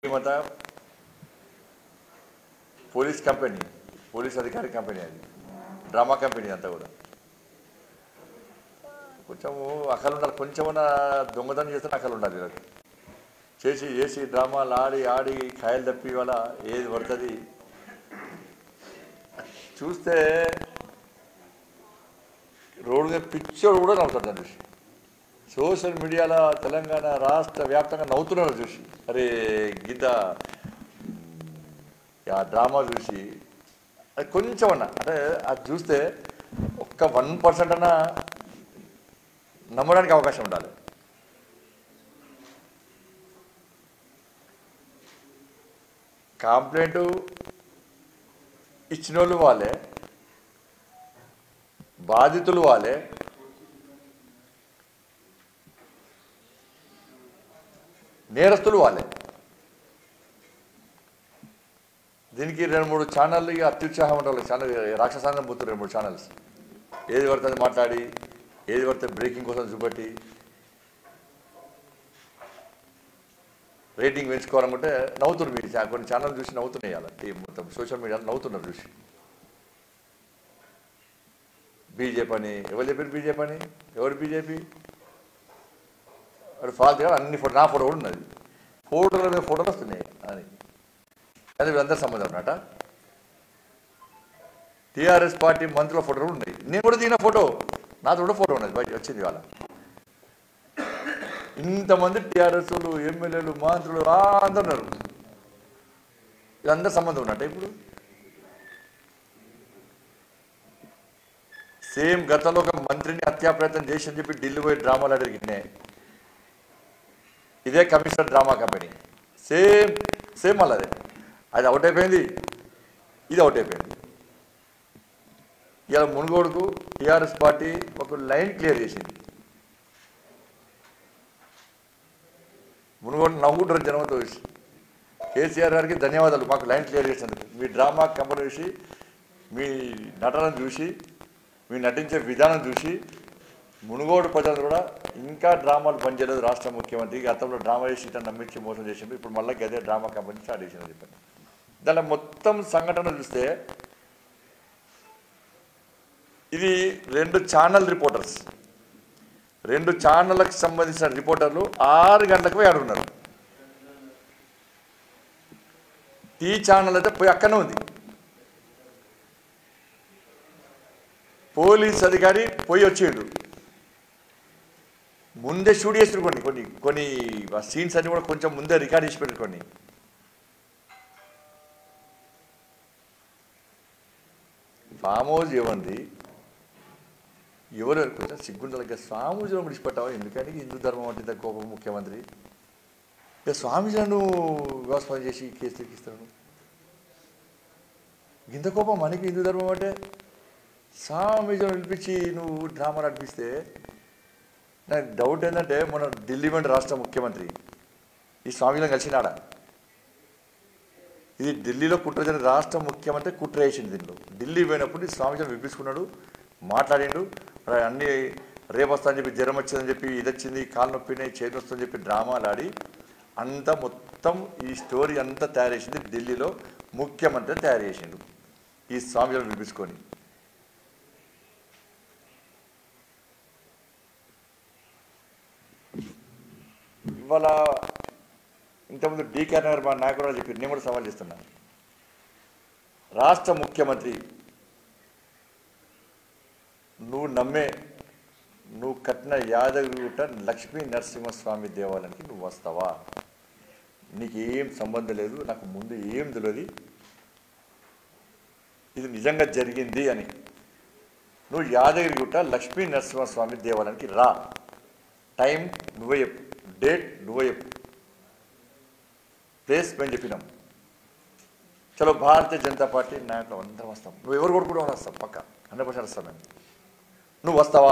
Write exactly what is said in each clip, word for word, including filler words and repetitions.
मत police company police అధికారి company అది డ్రామా కంపెనీ అంతా కూడా కొంచెము అకలు ఉండాలి కొంచెమన్నా దొంగతనం చేస్తే అకలు ఉండాలి వీళ్ళకి చేసి చేసి డ్రామాలు ఆడి ఆడి కాయలు తప్పి వల్ల ఏది పడుతుంది చూస్తే రోడ్డు మీద పిచ్చోడు కూడా నవ్వుతాడు చూసి సోషల్ మీడియాలో తెలంగాణ రాష్ట్ర వ్యాప్తంగా నవ్వుతున్నారు చూసి అరే గీత ఆ డ్రామా చూసి అది కొంచెం అన్న అంటే అది చూస్తే ఒక్క వన్ పర్సెంట్ అన్నా నమ్మడానికి అవకాశం ఉండాలి. కంప్లైంట్ ఇచ్చిన వాళ్ళు వాళ్ళే, బాధితులు వాళ్ళే, నేరస్తులు వాళ్ళే. దీనికి రెండు మూడు ఛానళ్ళు ఇక అత్యుత్సాహం ఉండాలి. ఛానల్ రాక్షసాంగం పోతున్నారు రెండు మూడు ఛానల్స్. ఏది పడుతుంది మాట్లాడి ఏది పడితే బ్రేకింగ్ కోసం చూపెట్టి రేటింగ్ పెంచుకోవాలనుకుంటే నవ్వుతున్నారు. మీరు కొన్ని ఛానల్ చూసి నవ్వుతున్నాయి. అలా మొత్తం సోషల్ మీడియాలో నవ్వుతున్నారు చూసి. బీజేపీ అని ఎవరు చెప్పారు? బీజేపీ అని ఎవరు బీజేపీ? వాడు ఫాల్తు కదా అన్ని ఫోటో, నా ఫోటో కూడా ఉన్నది, ఫోటోల మీద ఫోటోలు వస్తున్నాయి అని. అది వీళ్ళందరూ సంబంధం అన్నమాట. టీఆర్ఎస్ పార్టీ మంత్రుల ఫోటోలు ఉన్నాయి. నేను కూడా దిగిన ఫోటో, నాతో కూడా ఫోటో ఉన్నది, బయట వచ్చింది వాళ్ళ. ఇంతమంది టీఆర్ఎస్లు, ఎమ్మెల్యేలు, మంత్రులు అందరు ఉన్నారు. వీళ్ళందరూ సంబంధం ఉన్నట్ట. ఇప్పుడు సేమ్ గతంలో ఒక మంత్రిని హత్యా ప్రయత్నం చేసి అని చెప్పి ఢిల్లీ పోయి డ్రామాలు అడిగినాయి. ఇదే commissioner drama company same same అలాదే. అది అవుట్ అయిపోయింది, ఇది అవుట్ అయిపోయింది. ఇలా మునుగోడుకు టీఆర్ఎస్ పార్టీ ఒక లైన్ క్లియర్ చేసింది. మునుగోడు నవ్వుకుంటారు జనంతో చూసి. కేసీఆర్ గారికి ధన్యవాదాలు, మాకు లైన్ క్లియర్ చేసినందుకు. మీ డ్రామా కంపెనీ చూసి, మీ నటన చూసి, మీ నటించే విధానం చూసి మునుగోడు ప్రజలు కూడా ఇంకా డ్రామాలు పనిచేయలేదు. రాష్ట్ర ముఖ్యమంత్రి గతంలో డ్రామా చేసి ఇట్లా నమ్మించి మోసం చేసిండు, ఇప్పుడు మళ్ళీ అదే డ్రామా కంపెనీ స్టార్ట్ చేసిందని చెప్పాను. దాని మొత్తం సంఘటన చూస్తే ఇది రెండు ఛానల్ రిపోర్టర్స్, రెండు ఛానళ్ళకు సంబంధించిన రిపోర్టర్లు ఆరు గంటలకు పోయి ఆడున్నారు. ఈ ఛానల్ అయితే పోయి అక్కడనే ఉంది. పోలీస్ అధికారి పోయి వచ్చేడు, ముందే షూట్ చేసి కొన్ని కొన్ని కొన్ని సీన్స్ అన్ని కూడా కొంచెం ముందే రికార్డ్ చేసి పెట్టుకోండి. ఫామ్ హౌస్ ఏమంది, ఎవరు కొంచెం సిగ్గుండాలి. స్వామీజీలను విడిచిపెట్టావా? ఎందుకని హిందూ ధర్మం అంటే కోపం ముఖ్యమంత్రి. ఇక స్వామీజీలను వ్యవస్థ చేసి కేసు ఎక్కిస్తాను. ఇంత కోపం మనకి హిందూ ధర్మం అంటే. స్వామీజీలను పిలిపించి నువ్వు డ్రామా నడిపిస్తే నాకు డౌట్ ఏంటంటే, మన ఢిల్లీ వెంట రాష్ట్ర ముఖ్యమంత్రి ఈ స్వామీజీలను కలిసినాడా? ఇది ఢిల్లీలో కుట్ర జరిగిన రాష్ట్ర ముఖ్యమంత్రి కుట్ర వేసింది. దీనిలో ఢిల్లీ పోయినప్పుడు ఈ స్వామీజీని వినిపించుకున్నాడు, మాట్లాడిండు. అన్నీ రేపు వస్తా అని చెప్పి, జ్వరం వచ్చిందని చెప్పి, ఇది వచ్చింది, కాలు నొప్పినాయి, చేతి వస్తుందని చెప్పి డ్రామాలు ఆడి అంతా మొత్తం ఈ స్టోరీ అంతా తయారు చేసింది ఢిల్లీలో ముఖ్యమంత్రి తయారు చేసిండు ఈ స్వామీజీలను వినిపించుకొని. ఇవాళ ఇంతకుముందు డీకే నగర్ మా నాయకురాలు చెప్పి నేను కూడా సవాల్ చేస్తున్నా. రాష్ట్ర ముఖ్యమంత్రి నువ్వు నమ్మే, నువ్వు కట్టిన యాదగిరిగుట్ట లక్ష్మీ నరసింహస్వామి దేవాలయానికి నువ్వు వస్తావా? నీకు ఏం సంబంధం లేదు, నాకు ముందు ఏం తెలియదు, ఇది నిజంగా జరిగింది అని. నువ్వు యాదగిరిగుట్ట లక్ష్మీ నరసింహస్వామి దేవాలయానికి రా. టైం నువ్వే చెప్పు, డేట్ నువ్వే చెప్పు, ప్లేస్ మేము చెప్పినాం. చలో భారతీయ జనతా పార్టీ నాయకులు అందరం వస్తాం, నువ్వు ఎవరు కూడా కూడా వస్తాం, పక్క హండ్రెడ్ పర్సెంట్ వస్తాం మేము. నువ్వు వస్తావా?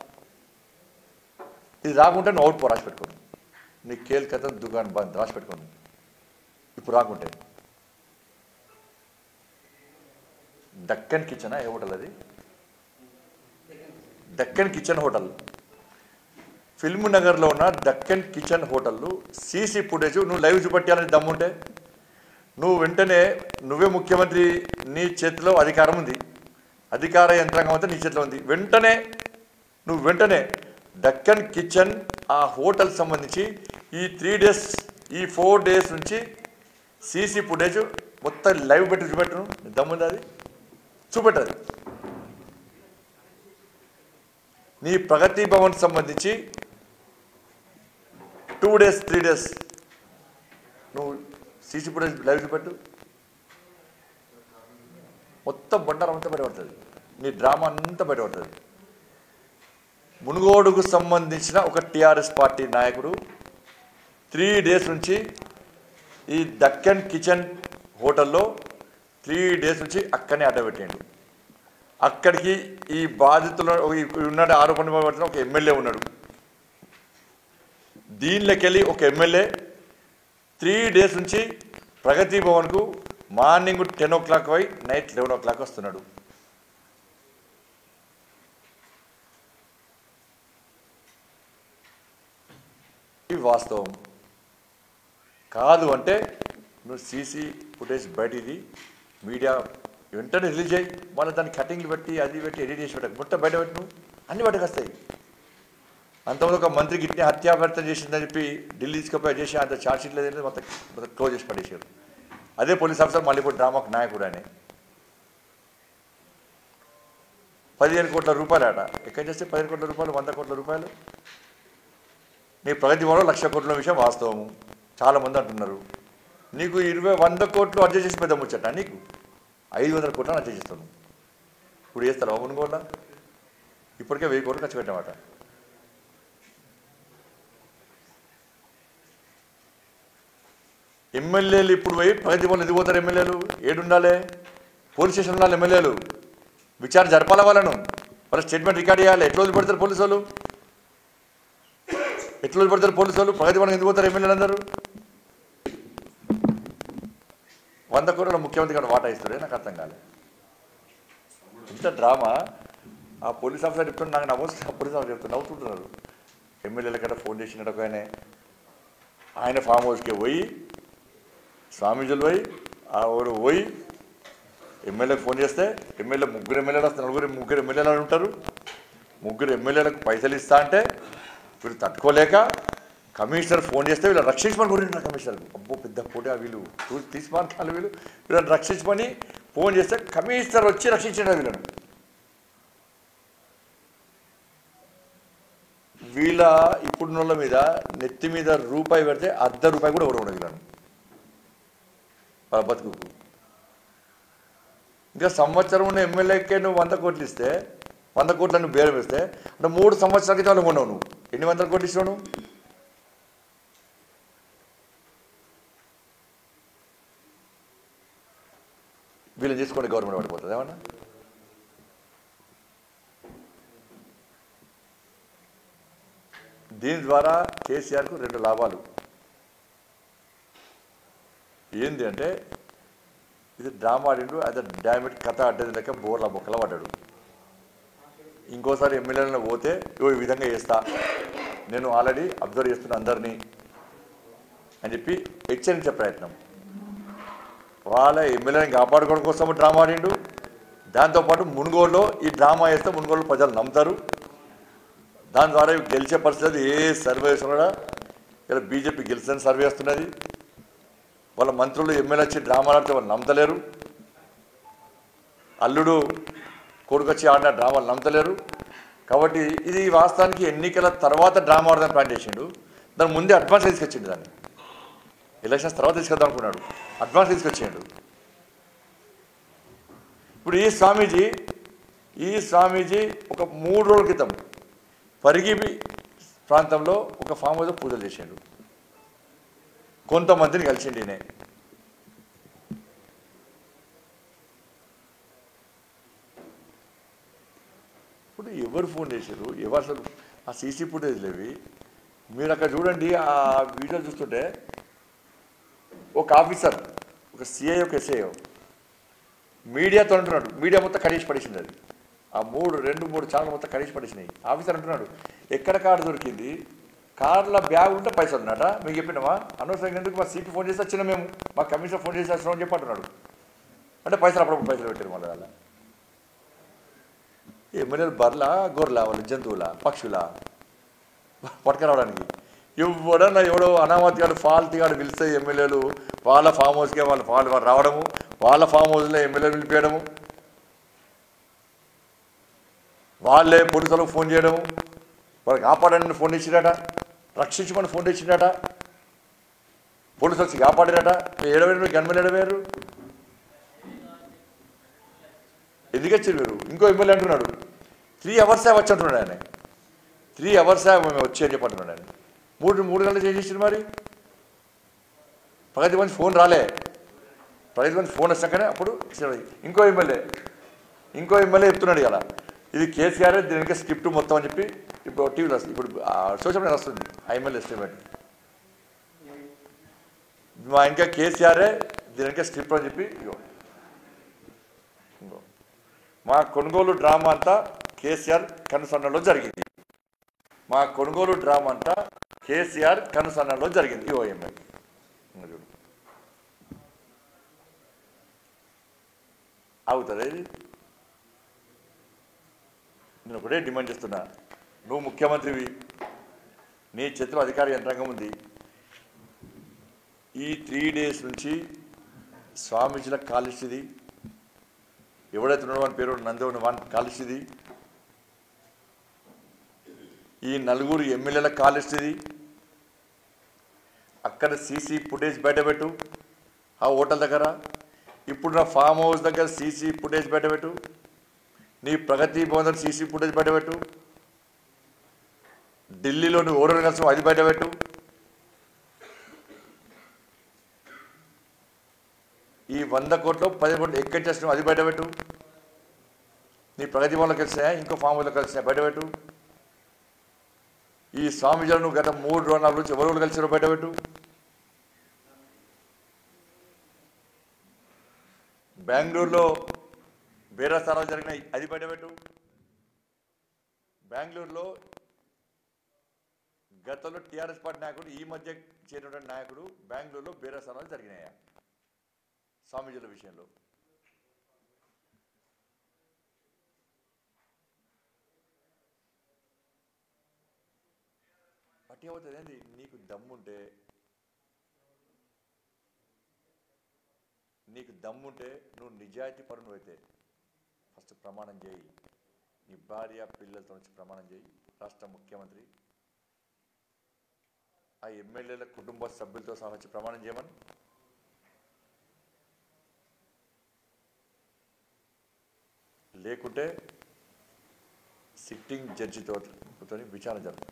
ఇది రాకుంటే నువ్వు అవుట్ పో, రాసి పెట్టుకోండి. నీ కేల్కతా దుకాణం బంద్, రాసి పెట్టుకోండి. ఇప్పుడు రాకుంటే దక్కన్ కిచెన్ ఏ హోటల్ అది? దక్కన్ కిచెన్ హోటల్ ఫిల్మ్ నగర్లో ఉన్న దక్కన్ కిచెన్ హోటల్లో సీసీ ఫుటేజ్ నువ్వు లైవ్ చూపెట్టాలని దమ్ముంటే నువ్వు వెంటనే నువ్వే ముఖ్యమంత్రి, నీ చేతిలో అధికారం ఉంది, అధికార యంత్రాంగం అంతా నీ చేతిలో ఉంది, వెంటనే నువ్వు వెంటనే దక్కన్ కిచెన్ ఆ హోటల్ సంబంధించి ఈ త్రీ డేస్ ఈ ఫోర్ డేస్ నుంచి సీసీ ఫుటేజ్ మొత్తం లైవ్ పెట్టి చూపెట్టను దమ్ముంది, అది చూపెట్టదు. నీ ప్రగతి భవన్ సంబంధించి టూ డేస్ త్రీ డేస్ నువ్వు సీసీ ఫుటేజ్ లైవ్ చూపెట్టు, మొత్తం బండారం అంతా బయటపడుతుంది, నీ డ్రామా అంతా బయటపడుతుంది. మునుగోడుకు సంబంధించిన ఒక టీఆర్ఎస్ పార్టీ నాయకుడు త్రీ డేస్ నుంచి ఈ దక్కన్ కిచెన్ హోటల్లో త్రీ డేస్ నుంచి అక్కడనే అడ్డబెట్టాడు. అక్కడికి ఈ బాధితులు ఉన్నాడు, ఆరోపణ పడుతున్న ఒక ఎమ్మెల్యే ఉన్నాడు. దీనిలోకెళ్ళి ఒక ఎమ్మెల్యే త్రీ డేస్ నుంచి ప్రగతి భవన్కు మార్నింగ్ టెన్ ఓ క్లాక్ పోయి నైట్ లెవెన్ ఓ క్లాక్ వస్తున్నాడు. ఇది వాస్తవం కాదు అంటే నువ్వు సీసీ ఫుటేజ్ బయటిది మీడియా వెంటనే రిలీజ్ అయ్యి మళ్ళీ దాన్ని కటింగ్లు పెట్టి అది పెట్టి ఎడిట్ చేసి పెట్టకు, మొత్తం బయట పెట్టి నువ్వు అన్ని బయటకు వస్తాయి. అంతమంది ఒక మంత్రికి ఇట్నే హత్యాభర్తం చేసిందని చెప్పి ఢిల్లీ తీసుకుపోయి చేసి అంత ఛార్జ్షీట్ లేదని మొత్తం మొత్తం క్లోజ్ చేసి పడేసారు. అదే పోలీస్ ఆఫీసర్ మళ్ళీ ఇప్పుడు డ్రామాకు నాయకుడు అని పదిహేను కోట్ల రూపాయలు ఆట ఎక్కడ చేస్తే పదిహేను కోట్ల రూపాయలు వంద కోట్ల రూపాయలు నీ ప్రగతి భవన్లో లక్ష కోట్ల విషయం వాస్తవము, చాలామంది అంటున్నారు. నీకు ఇరవై వంద కోట్లు అడ్జస్ట్ చేసి పెద్ద ముచ్చట, నీకు ఐదు వందల కోట్లను అడ్జస్ట్ చేస్తాను. ఇప్పుడు చేస్తారా మునుగోళ్ళ? ఇప్పటికే వెయ్యి కోట్లు ఖర్చు పెట్టామట. ఎమ్మెల్యేలు ఇప్పుడు పోయి ప్రగతి భవన్ ఎందుకు పోతారు? ఎమ్మెల్యేలు ఏడుండాలి? పోలీస్ స్టేషన్ ఉండాలి. ఎమ్మెల్యేలు విచారణ జరపాల, వాళ్ళను వాళ్ళ స్టేట్మెంట్ రికార్డ్ చేయాలి. ఎట్లా వదిలిపెడతారు పోలీసు వాళ్ళు? ఎట్లా వదిలిపెడతారు పోలీసు వాళ్ళు? ప్రగతి భవన్ ఎందుకు పోతారు ఎమ్మెల్యేలు అందరూ? వంద కోట్ల ముఖ్యమంత్రి గారు వాటా ఇస్తారే, నాకు అర్థం కాలేదు. ఇంత డ్రామా. ఆ పోలీస్ ఆఫీసర్ చెప్తున్నా, నాకు నవ్వు పోలీస్ ఆఫీసర్ చెప్తున్నా నవ్వుతుంటున్నారు. ఎమ్మెల్యేల కట్ట ఫోన్ చేసినట్టు ఒక ఆయన ఆయన ఫామ్ హౌస్కి పోయి స్వామీజీలు పోయి ఆ ఊరు పోయి ఎమ్మెల్యేకి ఫోన్ చేస్తే ఎమ్మెల్యే ముగ్గురు ఎమ్మెల్యేలు వస్తారు, నలుగురు ముగ్గురు ఎమ్మెల్యేలు ఉంటారు. ముగ్గురు ఎమ్మెల్యేలకు పైసలు ఇస్తా అంటే వీళ్ళు తట్టుకోలేక కమిషనర్ ఫోన్ చేస్తే వీళ్ళు రక్షించమని కోరింటారు కమిషనర్కు. అబ్బో పెద్ద పోటీ వీళ్ళు తీసుకుని వీళ్ళు వీళ్ళని రక్షించమని ఫోన్ చేస్తే కమిషనర్ వచ్చి రక్షించారు వీళ్ళను. వీళ్ళ ఇప్పుడున్న మీద నెత్తి మీద రూపాయి పెడితే అర్ధ రూపాయి కూడా ఎవరు ఉండదు వీళ్ళను వాళ్ళ బతుకుకు. ఇంకా సంవత్సరం ఉన్న ఎమ్మెల్యేకే నువ్వు వంద కోట్లు ఇస్తే, వంద కోట్ల నువ్వు బేరం ఇస్తే అంటే మూడు సంవత్సరాల క్రితం వాళ్ళు కొన్నావు. నువ్వు ఎన్ని వందల కోట్లు ఇస్తావు? నువ్వు వీళ్ళని తీసుకొని గవర్నమెంట్ పడిపోతుంది ఏమన్నా? దీని ద్వారా కేసీఆర్కు రెండు లాభాలు. ఏంది అంటే ఇది డ్రామా ఆడిండు, అదే డామిట్ కథ అడ్డది లెక్క బోర్ల బొక్కల పడ్డాడు. ఇంకోసారి ఎమ్మెల్యేలను పోతే ఇవో ఈ విధంగా చేస్తా, నేను ఆల్రెడీ అబ్జర్వ్ చేస్తున్నా అందరినీ అని చెప్పి హెచ్చరించే ప్రయత్నం. వాళ్ళ ఎమ్మెల్యేని కాపాడుకోవడం కోసం డ్రామా ఆడిండు. దాంతోపాటు మునుగోడులో ఈ డ్రామా వేస్తే మునుగోడులో ప్రజలు నమ్ముతారు. దాని ద్వారా గెలిచే పరిస్థితి ఏ సర్వే కూడా ఇలా బీజేపీ గెలిచిన సర్వే వస్తున్నది. వాళ్ళ మంత్రులు ఎమ్మెల్యే వచ్చి డ్రామాలు ఆడితే వాళ్ళు నమ్మతలేరు. అల్లుడు కొడుకొచ్చి ఆడిన డ్రామాలు నమ్మతలేరు. కాబట్టి ఇది వాస్తవానికి ఎన్నికల తర్వాత డ్రామా ఆడదాన్ని ప్లాన్ చేసిండు. దాని ముందే అడ్వాన్స్ తీసుకొచ్చిండు, దాన్ని ఎలక్షన్స్ తర్వాత తీసుకొద్దాం అనుకున్నాడు, అడ్వాన్స్ తీసుకొచ్చిండు. ఇప్పుడు ఈ స్వామీజీ ఈ స్వామీజీ ఒక మూడు రోజుల క్రితం పరిగి ప్రాంతంలో ఒక ఫామ్ హౌస్ పూజలు చేసిండు. కొంతమందిని కలిసిండు. ఈయన ఇప్పుడు ఎవరు ఫోన్ చేశారు, ఎవరు అసలు ఆ సీసీ ఫుటేజ్లు అవి మీరు అక్కడ చూడండి. ఆ వీడియో చూస్తుంటే ఒక ఆఫీసర్, ఒక సిఐ, ఒక ఎస్ఐఓ మీడియాతో అంటున్నాడు. మీడియా మొత్తం కడిగి పడేసింది. అది ఆ మూడు రెండు మూడు ఛానల్ మొత్తం కడిగి పడేసినాయి. ఆఫీసర్ అంటున్నాడు ఎక్కడ కార్డు దొరికింది, కార్ల బ్యాగ్ ఉంటే పైసలు ఉన్నట మీకు చెప్పినామా? అనవసరంగా ఎందుకు మా సీపీ ఫోన్ చేసి వచ్చినా మేము, మా కమిషనర్ ఫోన్ చేసి వచ్చినామని చెప్పి అంటున్నాడు. అంటే పైసలు అప్పుడప్పుడు పైసలు పెట్టారు మళ్ళీ వాళ్ళ ఎమ్మెల్యేలు బర్లా గొర్రెల వాళ్ళు జంతువుల పక్షుల పట్టుకురావడానికి. ఎవడన్నా ఎవడో అనామతి గాడు ఫాల్తీ గాడు పిలిస్తే ఎమ్మెల్యేలు వాళ్ళ ఫామ్ హౌస్కే వాళ్ళ ఫాల్ రావడము, వాళ్ళ ఫామ్ హౌస్లో ఎమ్మెల్యేలు పిలిపేయడము, వాళ్ళే పోలీసులకు ఫోన్ చేయడము, వాళ్ళకి కాపాడని ఫోన్ ఇచ్చిరట, రక్షించమని ఫోన్ ఇచ్చిరట, పోలీసు వచ్చి కాపాడిరట. ఏడవేరు గన్మెన్ ఏడవేరు ఎందుకు వచ్చారు మీరు? ఇంకో ఎమ్మెల్యే అంటున్నాడు త్రీ అవర్సే వచ్చి అంటున్నాడు ఆయన, త్రీ అవర్సే మేము వచ్చి అని చెప్పి అంటున్నాడు ఆయన. మూడు మూడు గంటలు చేసేసారు మరి. ప్రగతి మంచి ఫోన్ రాలే, ప్రగతి మంచి ఫోన్ వచ్చాకనే అప్పుడు ఇంకో ఎమ్మెల్యే ఇంకో ఎమ్మెల్యే చెప్తున్నాడు ఇలా ఇది కేసీఆర్ దీనికి స్క్రిప్ట్ మొత్తం అని చెప్పి ఇప్పుడు టీవీలో వస్తుంది, ఇప్పుడు సోషల్ మీడియా వస్తుంది ఆ ఎమ్మెల్యే ఎస్టిమేట్. మా ఇంకా కేసీఆరే దీనికి స్క్రిప్ట్ అని చెప్పి ఇగో ఇంకో మా కొనుగోలు డ్రామా అంతా కేసీఆర్ కనుసన్నలో జరిగింది. మా కొనుగోలు డ్రామా అంతా కేసీఆర్ కనుసన్నలో జరిగింది. ఇవో ఎమ్మెల్యే చూడు అవుతుంది. నేను ఒకటే డిమాండ్ చేస్తున్నా, నువ్వు ముఖ్యమంత్రివి, నీ చేతిలో అధికార యంత్రాంగం ఉంది. ఈ త్రీ డేస్ నుంచి స్వామీజీల కాలుష్యది ఎవడైతే ఉన్నాడో వాని పేరు నందోని వాన్ కాలుష్యది, ఈ నలుగురు ఎమ్మెల్యేల కాలుష్యది. అక్కడ సీసీ ఫుటేజ్ బయటపెట్టు, ఆ హోటల్ దగ్గర ఇప్పుడు నా ఫామ్ హౌస్ దగ్గర సీసీ ఫుటేజ్ బయటపెట్టు, నీ ప్రగతి భవన్ సీసీ ఫుటేజ్ బయటపెట్టు, ఢిల్లీలో నువ్వు ఓరల్ కలిసి అది బయటపెట్టు, ఈ వంద కోట్లు పది కోట్లు ఎక్కడ చేస్తున్నావు అది బయటపెట్టు, నీ ప్రగతి భవన్లో కలిసినా ఇంకో ఫామ్ హౌస్లో కలిసినా బయటపెట్టు, ఈ స్వామీజీలు నువ్వు గత మూడు రోజుల నాలుగు నుంచి ఎవరు కలిసినా బయటపెట్టు, బెంగళూరులో బేరస్థానాలు జరిగినాయి అది బయటపెట్టు, బెంగళూరులో గతంలో టీఆర్ఎస్ పార్టీ నాయకుడు ఈ మధ్య చేరినటువంటి నాయకుడు బెంగళూరులో బేరస్థానాలు జరిగినాయా స్వామీజీల విషయంలో? పట్టి అవుతుంది ఏంది? నీకు దమ్ముంటే నీకు దమ్ముంటే నువ్వు నిజాయితీ పరును అయితే ఫస్ట్ ప్రమాణం చేయి, నీ భార్య పిల్లలతో వచ్చి ప్రమాణం చేయి. రాష్ట్ర ముఖ్యమంత్రి ఆ ఎమ్మెల్యేల కుటుంబ సభ్యులతో సహా వచ్చి ప్రమాణం చేయమని. లేకుంటే సిట్టింగ్ జడ్జితో విచారణ జరుపు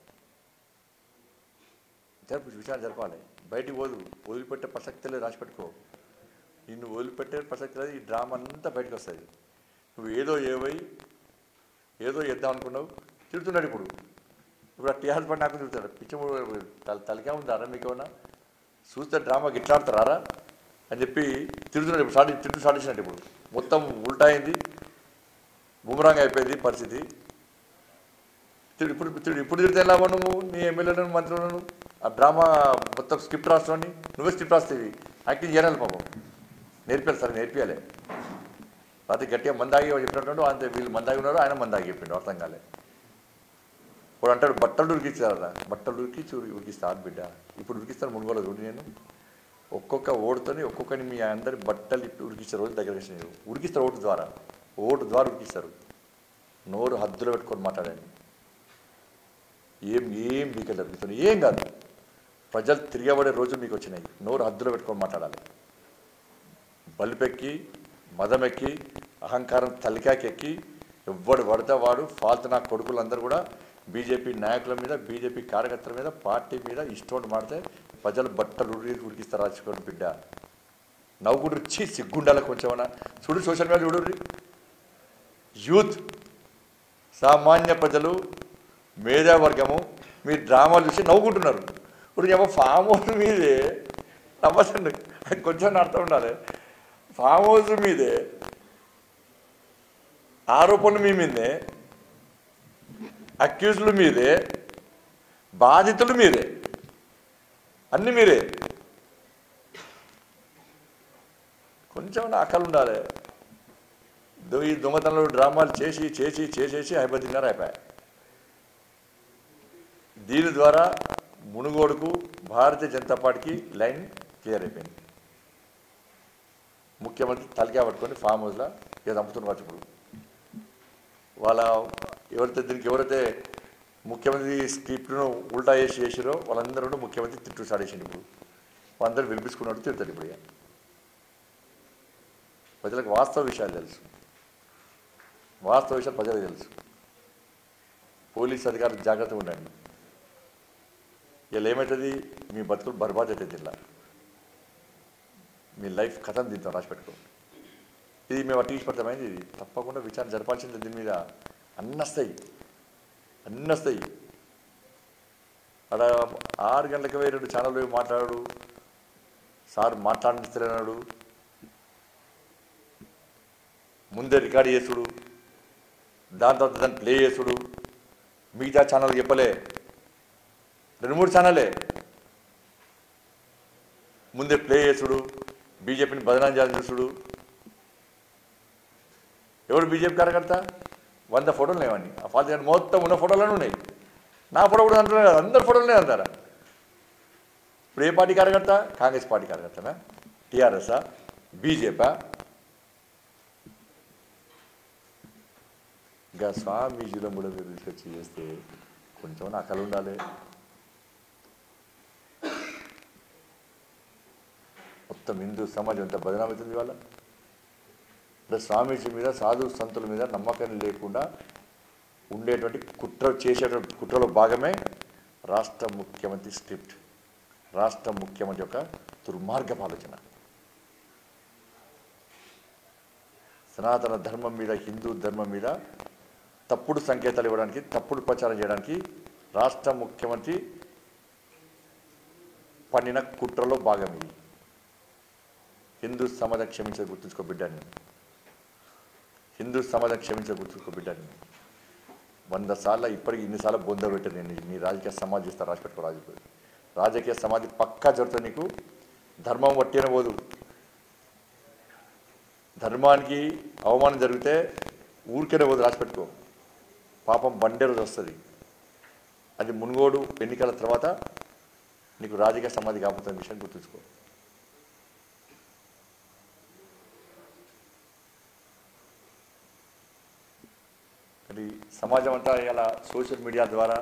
జరుపు విచారణ జరపాలి. బయటికి పోదు, వదిలిపెట్టే ప్రసక్తి లేదు, రాసి పెట్టుకో. నిన్ను వదిలిపెట్టే ప్రసక్తి లేదు, ఈ డ్రామా అంతా బయటకు వస్తుంది. నువ్వు ఏదో ఏవై ఏదో చేద్దాం అనుకున్నావు, తిడుతున్నాడు ఇప్పుడు. ఇప్పుడు ఆ టీఆర్ఎస్ పడి నాకు తిడుతాడు, పిచ్చముడు తలకే ఉందారా మీకు ఏమన్నా? చూస్తే డ్రామా గిట్లాడతారా అని చెప్పి తిడుతున్నాడు. ఇప్పుడు స్టార్ట్ తిట్టు స్టార్ట్ చేసినట్టు ఇప్పుడు మొత్తం ఉల్టా అయింది, బుమరాంగ్ అయిపోయింది పరిస్థితి. ఇప్పుడు ఇప్పుడు ఇప్పుడు తిడితే ఎలా నువ్వు నీ ఎమ్మెల్యేలను మంత్రులను ఆ డ్రామా మొత్తం స్క్రిప్ట్ రాస్తావని నువ్వే స్క్రిప్ట్ రాస్తేవి, యాక్టింగ్ చేయాలి పాపం. నేర్పాలి సరే, నేర్పియాలి. రాత్రి గట్టిగా మందాగి చెప్పినట్టు అంతే, వీళ్ళు మందాగి ఉన్నారు, ఆయన మందాగి చెప్పిండు, అర్థం కాలే. ఇప్పుడు అంటాడు బట్టలు ఉరికిస్తారా, బట్టలు ఉరికిచ్చి ఉరికిస్తారు బిడ్డ. ఇప్పుడు ఉరికిస్తాను మునుగోలు చూడు, నేను ఒక్కొక్క ఓటుతోని ఒక్కొక్కని మీ అందరి బట్టలు ఇట్టు ఉరికిచ్చే రోజు దగ్గర వచ్చినాయి. ఉరికిస్తారు ఓటు ద్వారా, ఓటు ద్వారా ఉరికిస్తారు. నోరు హద్దులో పెట్టుకొని మాట్లాడండి. ఏం ఏం మీకెళ్ళరు, మీతో ఏం కాదు. ప్రజలు తిరగబడే రోజులు మీకు వచ్చినాయి. నోరు హద్దులో పెట్టుకొని మాట్లాడాలి. బలిపెక్కి మదమెక్కి అహంకారం తలికాకెక్కి ఎవ్వడు పడితే వాడు ఫాల్తు నా కొడుకులందరూ కూడా బీజేపీ నాయకుల మీద, బీజేపీ కార్యకర్తల మీద, పార్టీ మీద ఇష్టం మాడితే ప్రజలు బట్టలు ఉడికి ఉడికిస్తారు. రాసుకోండి బిడ్డ, నవ్వుకుడు వచ్చి సిగ్గుండాల కొంచెమన్నా చూడు. సోషల్ మీడియా చూడు, యూత్ సామాన్య ప్రజలు మేధావర్గము మీ డ్రామాలు చూసి నవ్వుకుంటున్నారు. ఇప్పుడు ఏమో ఫామ్ హౌస్ మీదే నవ్వసండి, కొంచెం అర్థం ఉండాలి. ఫామ్ హౌస్ మీదే ఆరోపణలు మీ మీదే, అక్యూజ్లు మీదే, బాధితులు మీరే, అన్నీ మీరే. కొంచెం అక్కలు ఉండాలి. ఈ దొంగతనంలో డ్రామాలు చేసి చేసి చేసేసి అయిపోతున్నారు అయిపోయాయి. దీని ద్వారా మునుగోడుకు భారతీయ జనతా పార్టీకి లైన్ క్లియర్ అయిపోయింది. ముఖ్యమంత్రి తలకాయ పట్టుకొని ఫామ్ హౌస్లో ఏదో అమ్ముతున్నారు. ఇప్పుడు వాళ్ళ ఎవరైతే దీనికి ఎవరైతే ముఖ్యమంత్రి స్క్రిప్ట్ను ఉల్టా వేసి చేసిరో వాళ్ళందరూ ముఖ్యమంత్రి తిట్టు సాడేసింది. ఇప్పుడు వాళ్ళందరూ వినిపించుకున్నట్టు తిడతారు. ఇప్పుడు ప్రజలకు వాస్తవ విషయాలు తెలుసు, వాస్తవ విషయాలు ప్రజలకు తెలుసు. పోలీస్ అధికారులు జాగ్రత్తగా ఉండండి. ఇలా ఏమవుతుంది, మీ బతుకులు బర్బాద్ అవుతుంది. ఇలా మీ లైఫ్ కథం దీంతో రాసి పెట్టుకో. ఇది మేము అటు పడతామైంది. ఇది తప్పకుండా విచారణ జరపాల్సింది. దీని మీద అన్నీ వస్తాయి, అన్నీ వస్తాయి. అక్కడ ఆరు గంటలకు పోయి రెండు ఛానల్ పోయి మాట్లాడు, సార్ మాట్లాడిస్తున్నాడు, ముందే రికార్డ్ చేసుడు, దాని తర్వాత దాన్ని ప్లే చేసుడు. మిగతా ఛానల్ చెప్పలే, రెండు మూడు ఛానలే ముందే ప్లే చేసుడు, బీజేపీని బదనాం చేయాలని చూసుడు. ఎవడు బీజేపీ కార్యకర్త? వంద ఫోటోలు లేవని ఆ ఫాల్తీ మొత్తం ఉన్న ఫోటోలను ఉన్నాయి. నా ఫోటో కూడా అంటున్నారు కదా, అందరు ఫోటోలనే అంటారా? ఇప్పుడు ఏ పార్టీ కార్యకర్త? కాంగ్రెస్ పార్టీ కార్యకర్తనా? టీఆర్ఎస్ఆ? బీజేపీ? ఇంకా స్వామీజీలో కూడా మీరు తీసుకొచ్చి చేస్తే కొంచెం అక్కలు ఉండాలి. మొత్తం హిందూ సమాజం అంతా బదనామవుతుంది వాళ్ళ. అంటే స్వామీజీ మీద, సాధు సంతుల మీద నమ్మకం లేకుండా ఉండేటువంటి కుట్ర చేసేటువంటి కుట్రలో భాగమే రాష్ట్ర ముఖ్యమంత్రి స్క్రిప్ట్, రాష్ట్ర ముఖ్యమంత్రి యొక్క దుర్మార్గపు ఆలోచన. సనాతన ధర్మం మీద, హిందూ ధర్మం మీద తప్పుడు సంకేతాలు ఇవ్వడానికి, తప్పుడు ప్రచారం చేయడానికి రాష్ట్ర ముఖ్యమంత్రి పన్నిన కుట్రలో భాగం ఇది. హిందూ సమాజం క్షమించే గుర్తుంచుకో బిడ్డని, హిందూ సమాజం క్షమించే గుర్తుంచుకో బిడ్డని. వంద సార్లు ఇప్పటికి ఇన్నిసార్లు బొంద పెట్టాను నేను. నీ రాజకీయ సమాధి ఇస్తా, రాసి పెట్టుకో. రాజకీయ రాజకీయ సమాధి పక్కా జరుగుతుంది నీకు. ధర్మం వట్టిన పోదు. ధర్మానికి అవమానం జరిగితే ఊరికేనే పోదు, రాసి పెట్టుకో. పాపం బండే రోజు వస్తుంది. అది మునుగోడు ఎన్నికల తర్వాత నీకు రాజకీయ సమాధి కాకపోతున్న విషయం గుర్తుంచుకో. అది సమాజం అంతా ఇలా సోషల్ మీడియా ద్వారా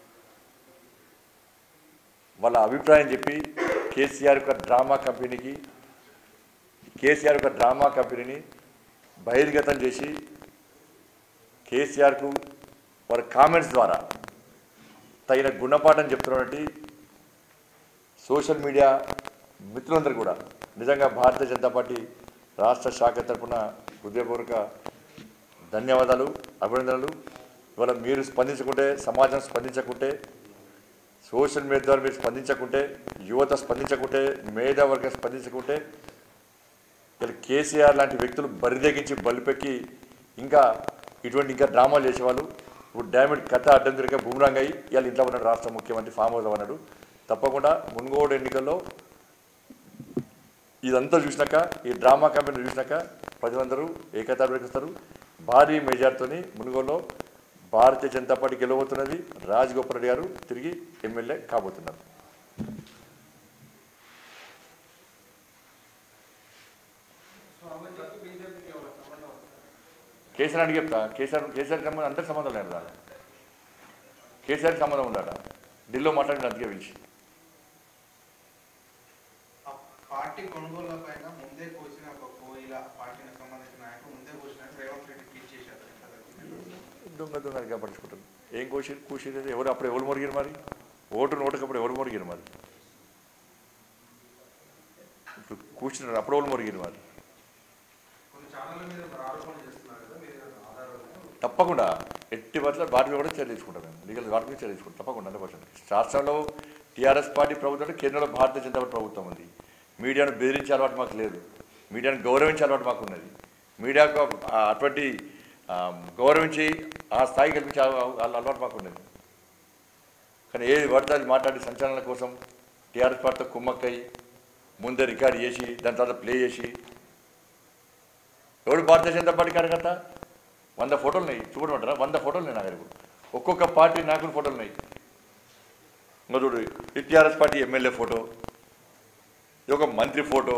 వాళ్ళ అభిప్రాయం చెప్పి కేసీఆర్ యొక్క డ్రామా కంపెనీకి కేసీఆర్ యొక్క డ్రామా కంపెనీని బహిర్గతం చేసి కేసీఆర్కు వారి కామెంట్స్ ద్వారా తగిన గుణపాఠం చెప్తున్నటువంటి సోషల్ మీడియా మిత్రులందరూ కూడా నిజంగా భారతీయ జనతా పార్టీ రాష్ట్ర శాఖ తరఫున హృదయపూర్వక ధన్యవాదాలు, అభినందనలు. ఇవాళ మీరు స్పందించకుంటే, సమాజం స్పందించకుంటే, సోషల్ మీడియా ద్వారా మీరు స్పందించకుంటే, యువత స్పందించకుంటే, మేధావర్గం స్పందించకుంటే ఇలా కేసీఆర్ లాంటి వ్యక్తులు బరిదెగించి బలిపెక్కి ఇంకా ఇటువంటి ఇంకా డ్రామాలు చేసేవాళ్ళు ఇప్పుడు డ్యామేజ్ కథ అడ్డం తిరిగే బూమరాంగ్ అయ్యి ఇవాళ ఇంట్లో ఉన్నాడు రాష్ట్ర ముఖ్యమంత్రి ఫామ్ హౌస్లో ఉన్నాడు. తప్పకుండా మునుగోడు ఎన్నికల్లో ఇదంతా చూసినాక, ఈ డ్రామా కంపెనీ చూసినాక ప్రజలందరూ ఏకతాటిస్తారు. భారీ మెజార్టీతోని మునుగోడులో భారతీయ జనతా పార్టీ గెలవబోతున్నది. రాజగోపాల్ రెడ్డి గారు తిరిగి ఎమ్మెల్యే కాబోతున్నారు. కేసీఆర్ అని చెప్తా. కేసీఆర్ కేసీఆర్ సంబంధం అందరికి సంబంధం లేదు కదా. కేసీఆర్కి సంబంధం ఉండాలి. ఢిల్లీలో మాట్లాడిన అందుకే పిలిచి పార్టీ కొనుగోళ్ల పైన ముందే కోసిన ఒక కోయిల పార్టీకి సంబంధించిన నాయకులు ముందే కోసిన రేవంత్ రెడ్డి ట్వీట్ చేశారు. దొంగ దొంగగా పడుచుకుంటారు. ఏం కోసి కూసేది ఎవరు? అప్పుడు ఎవరు మొరిగారు మరి? ఓటు నోటుకప్పుడు ఎవరు మొరిగారు మరి? ఇప్పుడు కూర్చున్నారు, అప్పుడు ఎవరు మొరిగారు మరి? తప్పకుండా ఎట్టి పట్ల వాటి మీద కూడా చర్య తీసుకుంటాం. మేము లీగల్ వాటి మీద చర్య తీసుకుంటాం తప్పకుండా. హండ్రెడ్ పర్సెంట్ రాష్ట్రంలో టీఆర్ఎస్ పార్టీ ప్రభుత్వం, కేంద్రంలో భారతీయ జనతా పార్టీ ప్రభుత్వం ఉంది. మీడియాను బెదిరించే అలవాటు మాకు లేదు. మీడియాను గౌరవించే అలవాటు మాకు ఉన్నది. మీడియాకు అటువంటి గౌరవించి ఆ స్థాయి కల్పించే అలవాటు మాకు ఉన్నది. కానీ ఏది పడితే అది మాట్లాడి సంచలనాల కోసం టీఆర్ఎస్ పార్టీతో కుమ్మక్కై ముందే రికార్డ్ చేసి దాని తర్వాత ప్లే చేసి ఎవడు భారతీయ జనతా పార్టీ కార్యకర్త వంద ఫోటోలు ఉన్నాయి చూడమంటారా వంద ఫోటోలు ఉన్నాయి నా దగ్గర ఒక్కొక్క పార్టీ నాయకుల ఫోటోలు ఉన్నాయి ఇంకా చూడు ఈ టీఆర్ఎస్ పార్టీ ఎమ్మెల్యే ఫోటో ఇది ఒక మంత్రి ఫోటో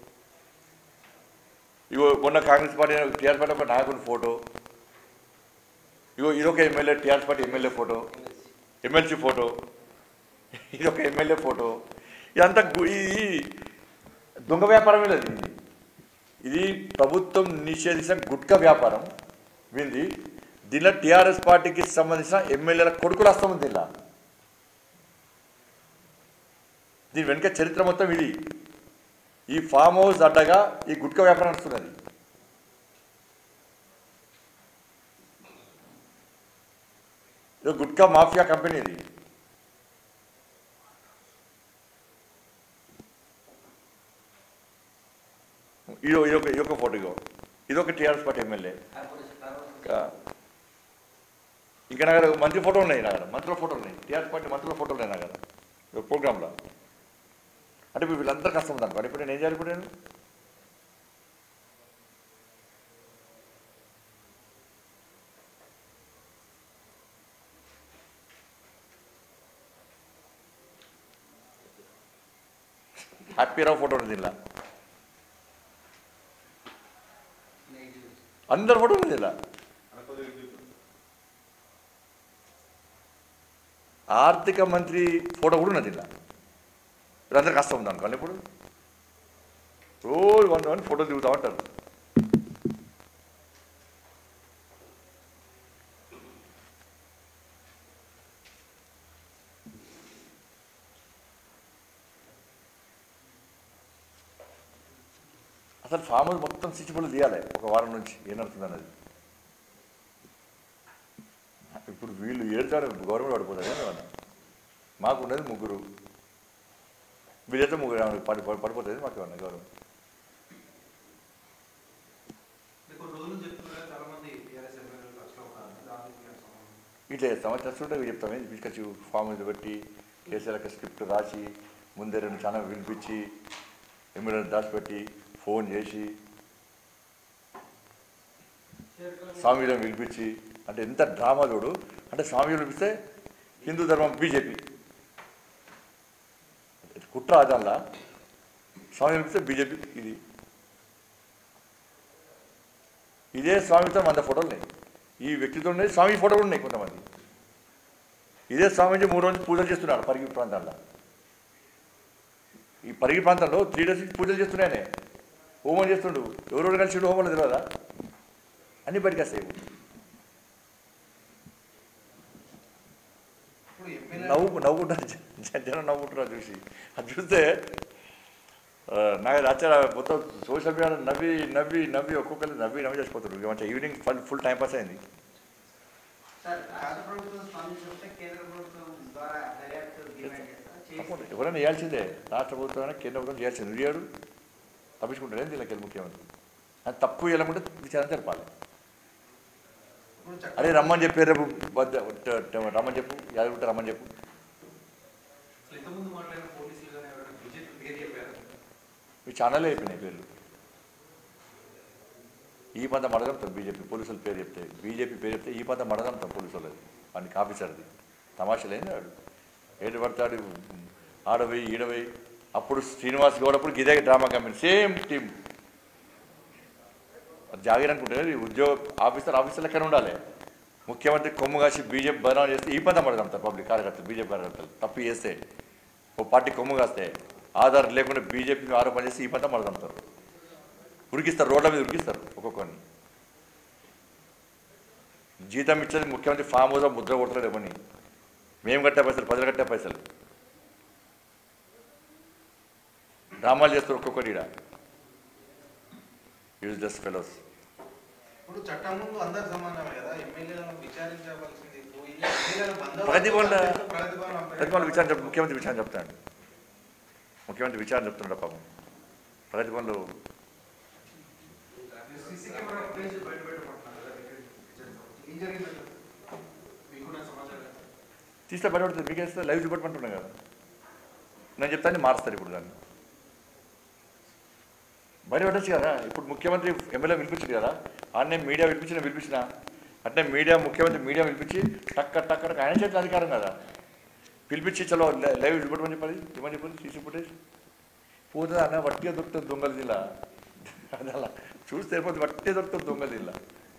ఇగో మొన్న కాంగ్రెస్ పార్టీ టీఆర్ఎస్ పార్టీ ఒక నాయకుడి ఫోటో ఇగో ఇదొక MLA TRS party MLA photo MLC photo ఇదొక ఎమ్మెల్యే ఫోటో ఇదంతా ఇది దొంగ వ్యాపారమే లేదు ఇది ఇది ప్రభుత్వం నిషేధించిన గుట్కా వ్యాపారం వింది దీనిలో టీఆర్ఎస్ పార్టీకి సంబంధించిన ఎమ్మెల్యేల కొడుకులు వస్తాము దీనిలో దీని వెనుక చరిత్ర మొత్తం ఇది ఈ ఫామ్ హౌస్ అడ్డగా ఈ గుట్కా వ్యాపారం నడుస్తున్నది ఇది గుట్కా మాఫియా కంపెనీ ఇది ఇది ఇదొక ఇదొక ఫోటో ఇదొక టీఆర్ఎస్ పార్టీ ఎమ్మెల్యే ఇంకా నా దగ్గర మంత్రి ఫోటో ఉన్నాయి నా దగ్గర మంత్రుల ఫోటోలు ఉన్నాయి టీఆర్ఎస్ పార్టీ మంత్రుల ఫోటోలు ఉన్నాయి నా దగ్గర ప్రోగ్రాంలో అంటే ఇప్పుడు వీళ్ళందరూ కష్టం ఉంది అనుకోండి ఇప్పుడు నేను ఏం చేయాలి ఇప్పుడు నేను హ్యాపీరావు ఫోటో ఉంది ఇలా అందరు ఫోటో ఉంది ఇలా ఆర్థిక మంత్రి ఫోటో కూడా ఉన్నది ఇలా వీళ్ళందరూ కష్టం ఉంది అనుకోండి ఇప్పుడు రోజు వంద మంది ఫోటో దిగుతా ఉంటారు అసలు ఫామ్ హౌస్ మొత్తం సిచ్చిపళ్ళు తీయాలి ఒక వారం నుంచి ఏం నడుతుంది అన్నది ఇప్పుడు వీళ్ళు ఏడుతాడు గవర్నమెంట్ పడిపోతారు కదా మాకు ఉన్నది ముగ్గురు వీళ్ళైతే ముగ్గురు పడి పడిపోతుంది మాకు ఏమన్నా గవర్నమెంట్ ఇట్లా చేస్తామా చేస్తుంటే చెప్తామే తీసుకొచ్చి ఫామ్ మీద పెట్టి కేసీఆర్కి స్క్రిప్ట్ రాసి ముందే రెండు ఛానల్ వినిపించి ఎమ్మెల్యేని దాచిపెట్టి ఫోన్ చేసి స్వామిలను పిలిపించి అంటే ఎంత డ్రామా చూడు అంటే స్వామిలు పిలిపిస్తే హిందూ ధర్మం బీజేపీ కుట్ర అదల్లా స్వామి పిలిపిస్తే బీజేపీ ఇది ఇదే స్వామితో వంద ఫోటోలు ఉన్నాయి ఈ వ్యక్తితో ఉన్నాయి స్వామి ఫోటోలు ఉన్నాయి కొంతమంది ఇదే స్వామిజీ మూడు రోజులు పూజలు చేస్తున్నాడు పరిగి ప్రాంతాల్లో ఈ పరిగి ప్రాంతంలో త్రీ డేస్ పూజలు చేస్తున్నాయనే హోమం చేస్తుండు ఎవరెవరు కలిసి హోమంలో తెలియదా అన్ని బయటకు వస్తాయి నవ్వు నవ్వుకుంటారు జనం నవ్వుకుంటారు చూసి అది చూస్తే నాకు నచ్చ మొత్తం సోషల్ మీడియా నవ్వి నవ్వి నవ్వి ఒక్కొక్కరు నవ్వి నవ్వి చచ్చిపోతారు మంచిగా evening full full time pass అయింది ఎవరైనా వేయాల్సిందే రాష్ట్ర ప్రభుత్వం కేంద్ర ప్రభుత్వం చేయాల్సింది నువ్వు తప్పించుకుంటాడు ఏంది ఇలా ముఖ్యమంత్రి అది తప్పు వెళ్ళకుంటే విచారణ జరపాలి అరే రమ్మని చెప్పి రేపు రమ్మని చెప్పు యాదగిరి రమ్మని చెప్పు మీ ఛానల్ అయిపోయినాయి పేర్లు ఈ పంత మడగంతాం బీజేపీ పోలీసుల పేరు చెప్తే బీజేపీ పేరు చెప్తే ఈ పంత మడగంతాం పోలీసు వాళ్ళది వాడికి ఆఫీసర్ది తమాషలేని వాడు ఏడు పడతాడు ఆడవై ఈడవై అప్పుడు శ్రీనివాస్ గౌడ్ అప్పుడు గిదే డ్రామా కంపెనీ సేమ్ టీం జాగిర్ అనుకుంటే ఉద్యోగ ఆఫీసర్ ఆఫీసర్ లెక్కనే ఉండాలి ముఖ్యమంత్రి కొమ్ము కాసి బీజేపీ బదనాం చేస్తే ఈ పంత మడగంతారు పబ్లిక్ కార్యకర్తలు బీజేపీ కార్యకర్తలు తప్పు చేస్తే ఓ పార్టీ కొమ్ము కాస్తే ఆధారం లేకుండా బీజేపీ ఆరోపణ చేసి ఈ పంత మడగంతారు ఉరికిస్తారు రోడ్ల మీద ఉరికిస్తారు ఒక్కొక్కరిని జీతం ఇచ్చేది ముఖ్యమంత్రి ఫామ్ హౌస్ ముద్ర కొడతారు ఏమని మేము కట్టే పైసలు ప్రజలు కట్టే పైసలు డ్రామాలు చేస్తారు ఒక్కొక్కటి ఈడ యూజ్లెస్ ఫెలోస్ ఇప్పుడు చట్టం ముందు అందరు సమానమే కదా ఎమ్మెల్యేలను విచారించవలసింది పోయి ప్రతిభవన్ ప్రతిభవన్ విచారణ ముఖ్యమంత్రి విచారణ చెప్తాడు ముఖ్యమంత్రి విచారణ చెప్తున్నాడు పాపం ప్రతిభవన్లు తీస్తే బయటపడుతుంది, మీకేస్తే లైవ్ చూపెట్టమంటున్నాను కదా. నేను చెప్తాను మారుస్తారు ఇప్పుడు దాన్ని బయటపడచ్చు కదా. ఇప్పుడు ముఖ్యమంత్రి ఎమ్మెల్యే పిలిపించింది కదా, ఆయన మీడియా పిలిపించిన పిలిపించిన అంటే మీడియా ముఖ్యమంత్రి మీడియా పిలిపించి టక్క టక్క ఆయన చేతిలో అధికారం కదా, పిలిపించి చలో లైవ్ చూపెట్టమని చెప్పాలి, ఇవ్వని చెప్పాలి సీసీ ఫుటేజ్. పోతుంది అన్న వట్టిగా దొరుకుతుంది దొంగల జిల్లా, అది అలా చూస్తే పోతే వట్టిగా దొరుకుతుంది దొంగల జిల్లా.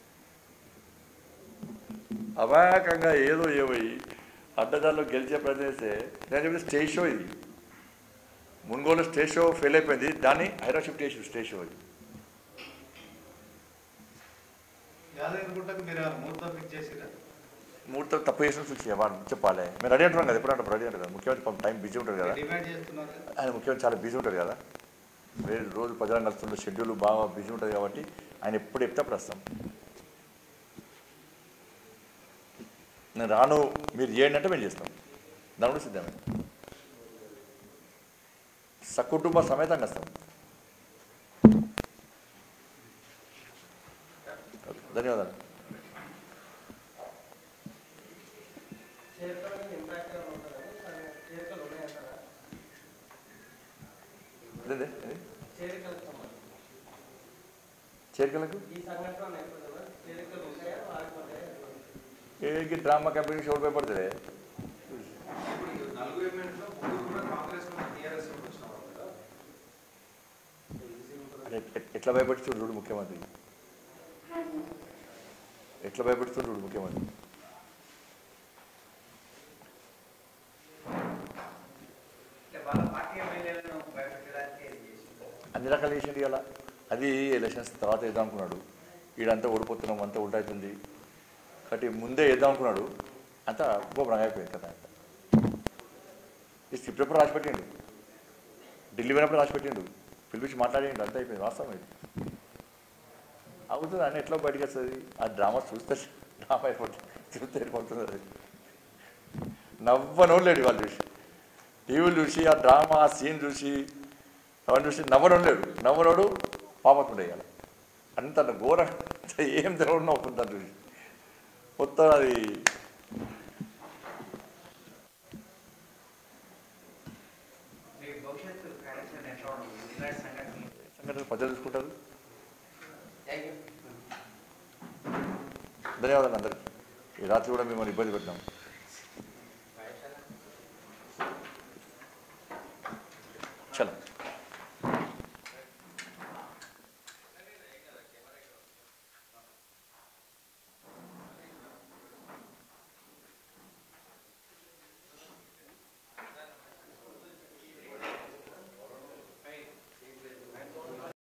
అమాయకంగా ఏదో ఏవయి అడ్డదారిలో గెలిచే ప్రయత్నం చేస్తే నేను చెప్తే స్టేజ్ షో ఇది. మున్గోలు స్టేజ్ షో ఫెయిల్ అయిపోయింది, దాన్ని హైదరాబాద్ షిఫ్ట్ చేసి స్టేజ్ షో అది. మూడుతో తప్పు చేసిన చూసి వాడు చెప్పాలి. మీరు రెడీ అంటున్నాం కదా, ఎప్పుడు అంటారు రెడీ అంటారు కదా. ముఖ్యమంత్రి టైం బిజీ ఉంటుంది కదా, ఆయన ముఖ్యమంత్రి చాలా బిజీ ఉంటుంది కదా, వేరే రోజు ప్రజలను కలుస్తుండే షెడ్యూల్ బాగా బిజీ ఉంటుంది కాబట్టి ఆయన ఎప్పుడు చెప్తే అప్పుడు వస్తాం. నేను రాను మీరు చేయండి అంటే మేము చేస్తాం, దాని కూడా సిద్ధమే. సకుటుంబ సమేతంగా వస్తాం. ధన్యవాదాలు. చేరికలకు ఏ డ్రామా కంపెనీ షోడ్ భయపడుతుంది. ఎట్లా భయపెడుతుంది చూడు ముఖ్యమంత్రి, ఎట్లా భయపెడుతుంది చూడు ముఖ్యమంత్రి. అన్ని రకాలు చేసింది ఇలా. అది ఎలక్షన్స్ తర్వాత వేద్దాం అనుకున్నాడు, ఈడంతా ఓడిపోతున్నాం అంతా ఉల్టవుతుంది కాబట్టి ముందే వేద్దాం అనుకున్నాడు, అంతా గోపరంగా అయిపోయింది కదా. ఈ స్క్రిప్ట్ ఎప్పుడు రాసిపెట్టిండు, ఢిల్లీ పోయినప్పుడు రాసిపెట్టిండు, పిలిపించి మాట్లాడిండు, అంతా అయిపోయింది. వాస్తవం ఇది అవుతుంది అని ఎట్లా బయటకు వస్తుంది. ఆ డ్రామా చూస్తే డ్రామా అయిపోతుంది, చూస్తే అయిపోతుంది. అది నవ్వనోళ్ళేడు వాళ్ళు చూసి, టీవీలు చూసి ఆ డ్రామా ఆ సీన్ చూసి అవన్నీ చూసి నవ్వనోళ్ళేడు. నవ్వనోడు పాపకుండా వేయాలి, అంత ఘోరం ఏం తెలవడం నవ్వుకుంటారు చూసి మొత్తం. అది సంఘటన ప్రజలు చూసుకుంటారు. ధన్యవాదాలు అందరికీ. ఈ రాత్రి కూడా మిమ్మల్ని ఇబ్బంది పెట్టినాం. చలో.